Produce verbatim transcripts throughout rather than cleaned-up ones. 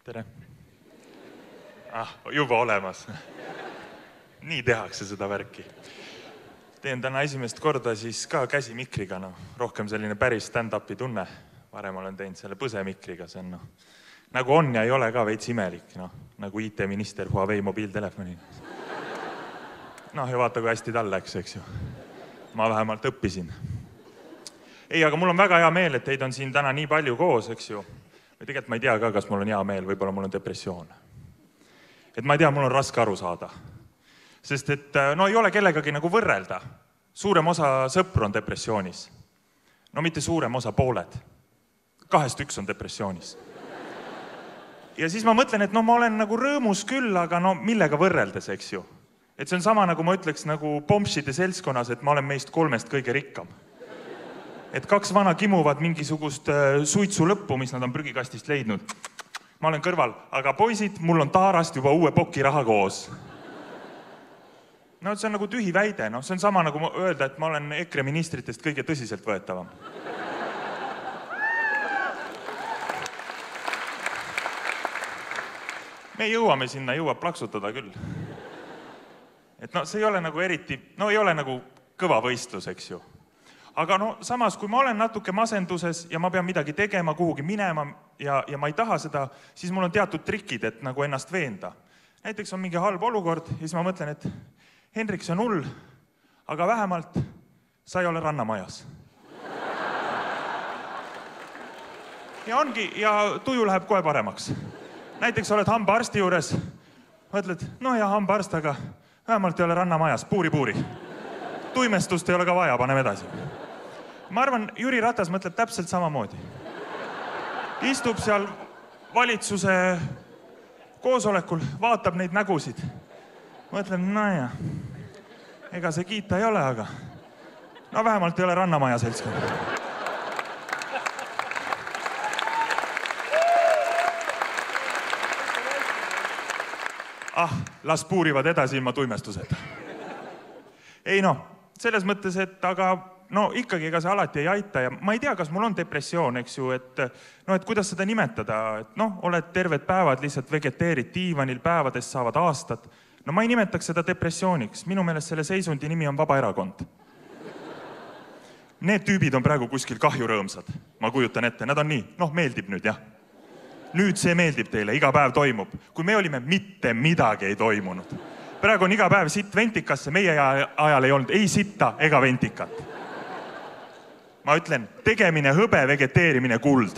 tere. Ah, juba olemas. Nii tehakse seda värki. Teen täna esimest korda siis ka käsimikriga, no. Rohkem selline päris stand-upi tunne. Varem olen teinud selle põsemikriga, see on no. Nagu on ja ei ole ka veits imelik, no. Nagu I T-minister Huawei mobiiltelefoni. No ja vaata, kui hästi tal läks, eks ju. Ma vähemalt õppisin. Ei, aga mul on väga hea meel, et teid on siin täna nii palju koos, eks ju. Või tegelikult ma ei tea ka, kas mul on hea meel, võib-olla mul on depressioon. Et ma ei tea, mul on raske aru saada. Sest et no ei ole kellegagi nagu võrrelda. Suurem osa sõpru on depressioonis. No mitte suurem osa, pooled. Kahest üks on depressioonis. Ja siis ma mõtlen, et no ma olen nagu rõõmus küll, aga no millega võrreldes, eks ju. Et see on sama, nagu ma ütleks nagu pompside seltskonnas, et ma olen meist kolmest kõige rikkam. Et kaks vana kimuvad mingisugust suitsu lõppu, mis nad on prügikastist leidnud. Ma olen kõrval, aga poisid, mul on taarast juba uue poki raha koos. No see on nagu tühi väide, no see on sama nagu öelda, et ma olen EKRE ministritest kõige tõsiselt võetavam. Me jõuame sinna, jõuab plaksutada küll. Et no see ei ole nagu eriti, no ei ole nagu kõva võistlus, eks ju. Aga no samas, kui ma olen natuke masenduses ja ma pean midagi tegema, kuhugi minema ja, ja ma ei taha seda, siis mul on teatud trikid, et nagu ennast veenda. Näiteks on mingi halb olukord ja siis ma mõtlen, et Henrik, see on hull, aga vähemalt sa ei ole rannamajas. Ja ongi, ja tuju läheb kohe paremaks. Näiteks oled hambaarsti juures, mõtled, no ja hambaarst, aga vähemalt ei ole rannamajas, puuri-puuri. Tuimestust ei ole ka vaja, paneme edasi. Ma arvan, Jüri Ratas mõtleb täpselt samamoodi. Istub seal valitsuse koosolekul, vaatab neid nägusid. Mõtleb, no ja, ega see kiita ei ole, aga no vähemalt ei ole rannamaja seltskond. Ah, las puurivad edasi ilma tuimestuseta. Ei no, selles mõttes, et aga no ikkagi ega see alati ei aita ja ma ei tea, kas mul on depressioon, eks ju, et no, et kuidas seda nimetada, et noh, oled terved päevad, lihtsalt vegeteerid diivanil, päevadest saavad aastad. No ma ei nimetaks seda depressiooniks. Minu meelest selle seisundi nimi on Vabaerakond. Need tüübid on praegu kuskil kahjurõõmsad. Ma kujutan ette, nad on nii, noh, meeldib nüüd, jah. Nüüd see meeldib teile, iga päev toimub. Kui me olime, mitte midagi ei toimunud. Praegu on iga päev sitt ventikasse, meie ajal ei olnud ei sitta ega ventikat. Ma ütlen, tegemine hõbe, vegeteerimine kuld.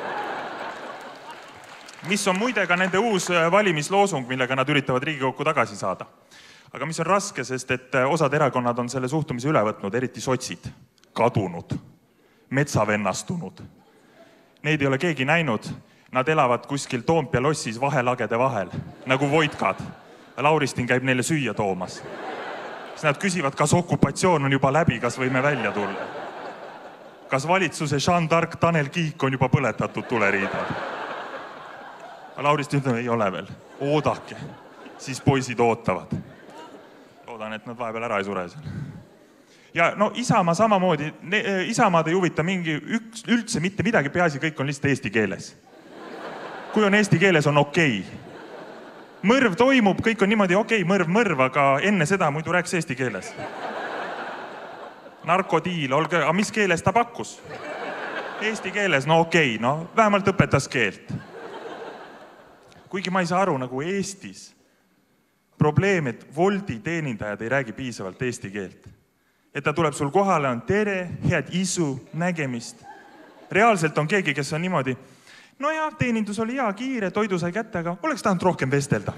Mis on muide ka nende uus valimisloosung, millega nad üritavad Riigikokku tagasi saada. Aga mis on raske, sest et osad erakonnad on selle suhtumise üle võtnud, eriti sotsid. Kadunud, metsavennastunud. Neid ei ole keegi näinud. Nad elavad kuskil Toompea lossis vahelagede vahel, nagu voitkad. Lauristin käib neile süüa toomas. Siis nad küsivad, kas okupatsioon on juba läbi, kas võime välja tulla. Kas valitsuse Jean d'Arc Tanel Kiik on juba põletatud tuleriidal? Lauristin ütleb, ei ole veel. Oodake. Siis poisid ootavad. Loodan, et nad vahepeal ära ei sure seal. Ja no Isamaa samamoodi, Isamaad ei huvita mingi üks, üldse mitte midagi, peaasi kõik on lihtsalt eesti keeles. Kui on eesti keeles, on okei. Mõrv toimub, kõik on niimoodi okei, mõrv, mõrv, aga enne seda muidu rääks eesti keeles. Narkodiil, olge, aga mis keeles ta pakkus? Eesti keeles, no okei, no vähemalt õpetas keelt. Kuigi ma ei saa aru, nagu Eestis probleem, et Woldi teenindajad ei räägi piisavalt eesti keelt. Et ta tuleb sul kohale, on tere, head isu, nägemist. Reaalselt on keegi, kes on niimoodi, no ja, teenindus oli hea, kiire, toidu sai kätte, aga oleks tahanud rohkem vestelda.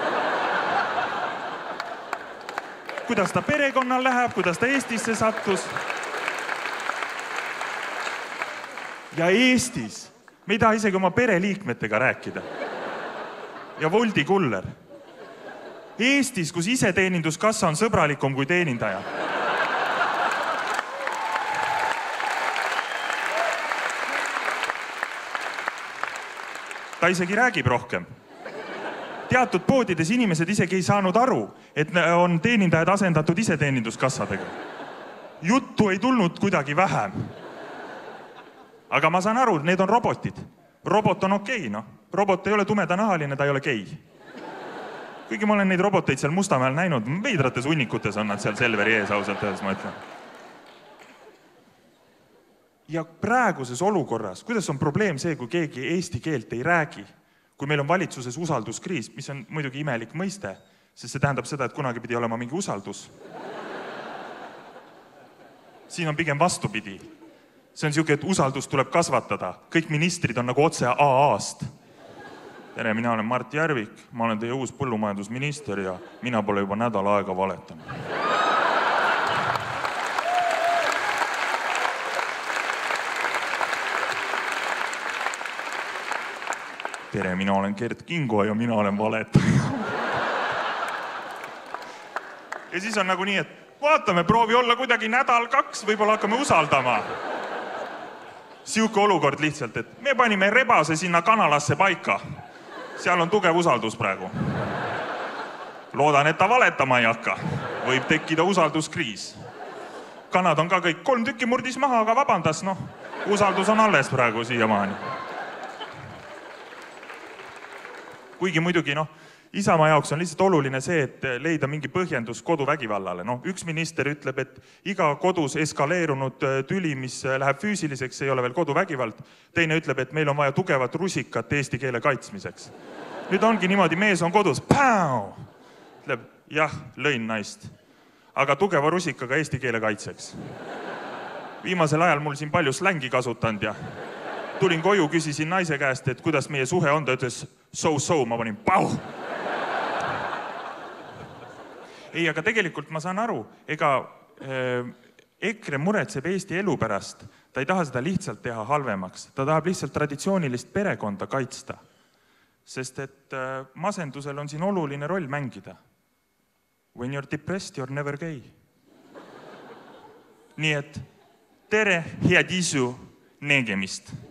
Kuidas ta perekonnal läheb, kuidas ta Eestisse sattus. Ja Eestis, me ei taha isegi oma pereliikmetega rääkida. Ja Woldi kuller. Eestis, kus iseteeninduskassa on sõbralikum kui teenindaja. Ta isegi räägib rohkem. Teatud poodides inimesed isegi ei saanud aru, et on teenindajad asendatud iseteeninduskassadega. Juttu ei tulnud kuidagi vähem. Aga ma saan aru, need on robotid. Robot on okei, noh. robot ei ole tumedanahaline, ta ei ole gei. Kuigi ma olen neid roboteid seal Mustamäel näinud, veidrates hunnikutes on nad seal Selveri ees ausalt öeldes, ma ütlen. Ja praeguses olukorras, kuidas on probleem see, kui keegi eesti keelt ei räägi, kui meil on valitsuses usalduskriis, mis on muidugi imelik mõiste, sest see tähendab seda, et kunagi pidi olema mingi usaldus. Siin on pigem vastupidi. See on siuke, et usaldus tuleb kasvatada. Kõik ministrid on nagu otse A A-st. Tere, mina olen Mart Järvik, ma olen teie uus põllumajandusminister ja mina pole juba nädal aega valetanud. Tere, mina olen Gert Kingo ja mina olen valetaja. Ja siis on nagu nii, et vaatame, proovi olla kuidagi nädal, kaks, võib-olla hakkame usaldama. Siuke olukord lihtsalt, et me panime rebase sinna kanalasse paika. Seal on tugev usaldus praegu. Loodan, et ta valetama ei hakka. Võib tekkida usalduskriis. Kanad on ka kõik kolm tükki murdis maha, aga vabandas, noh. Usaldus on alles praegu siiamaani. Kuigi muidugi, noh, Isamaa jaoks on lihtsalt oluline see, et leida mingi põhjendus koduvägivallale. No, üks minister ütleb, et iga kodus eskaleerunud tüli, mis läheb füüsiliseks, ei ole veel koduvägivald. Teine ütleb, et meil on vaja tugevat rusikat eesti keele kaitsmiseks. Nüüd ongi niimoodi, mees on kodus. Päu! Ütleb, jah, lõin naist. Aga tugeva rusikaga eesti keele kaitseks. Viimasel ajal mul siin palju slängi kasutanud ja tulin koju, küsisin naise käest, et kuidas meie suhe on. Ta ütles, so-so, ma panin pau! Ei, aga tegelikult ma saan aru, ega äh, EKRE muretseb Eesti elu pärast. Ta ei taha seda lihtsalt teha halvemaks. Ta tahab lihtsalt traditsioonilist perekonda kaitsta. Sest et äh, masendusel on siin oluline roll mängida. When you're depressed, you're never gay. Nii et tere, head isu, nägemist.